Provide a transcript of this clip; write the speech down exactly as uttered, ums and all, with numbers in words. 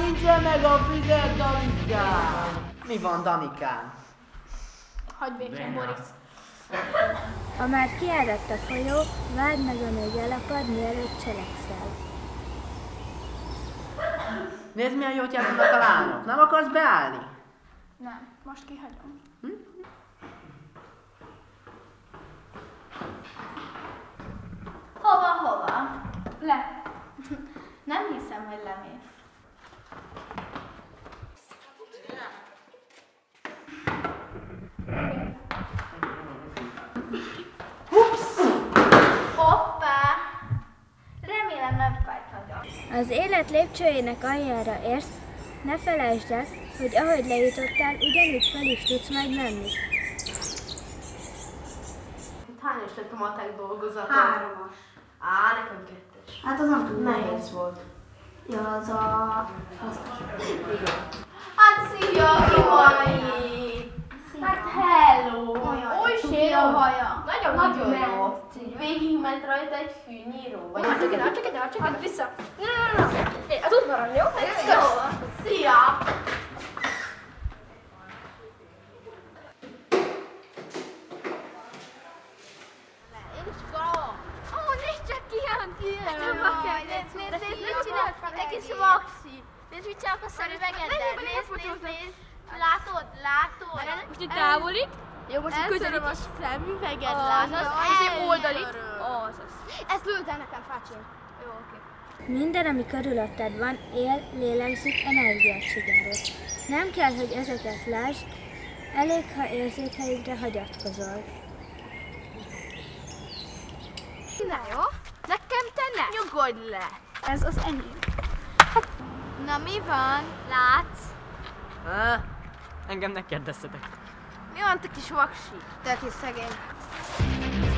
nincsen meg a fizet, Danikám! Mi van, Danikám? Hagyd békén, Boris. Ha már kiáradt a folyó, várd meg, amíg elapad, mielőtt cselekszel. Nézd, milyen jót játszanak a lányok. Nem akarsz beállni? Nem, most kihagyom. Hm? Hova, hova? Le. Nem hiszem, hogy lemész. Hoppá! Remélem nem fájt nagyon. Az élet lépcsőjének aljára érsz, ne felejtsd el, hogy ahogy lejutottál, ugyanúgy fel is tudsz majd menni. Hány este a matek dolgozatot? Háromas. Á, nekem kettes. Hát az nem túl Nehéz volt. Ja, az a... Hát szia, Imai! Hát hello! Új sér a haja. Nagyon, Nagyon nagyon jó. jó. Végig ment rajta egy fűnyíró. Vagy Csak ide, csak ide, csak ide, vissza. No, no, no. Az udvaron, jó? jó. Szia! Én is fogom. Ó, nézd csak ki, Antti! Nézd, nézd, nézd, mit csinál? Egy kis vaxi. Nézd, mit csinálok a szemüvegeddel. Nézd, nézd, nézd. Látod, látod? Most itt távolít. Jó, most Eltöröm közelít a is szemüveged, Az, látod? az, Ezért oldalit. Az, az. Ezt lőd el nekem, fácsi. Jó, oké. Minden, ami körülötted van, él, lélegzik, energiát sugárol. Nem kell, hogy ezeket lásd, elég, ha érzékeidre hagyatkozol. Na jó? Nekem te ne. Nyugodj le! Ez az enyém. Na mi van? Látsz? Há? Engem ne kérdezzetek. Mi van, te kis vaksi? Te kis szegény.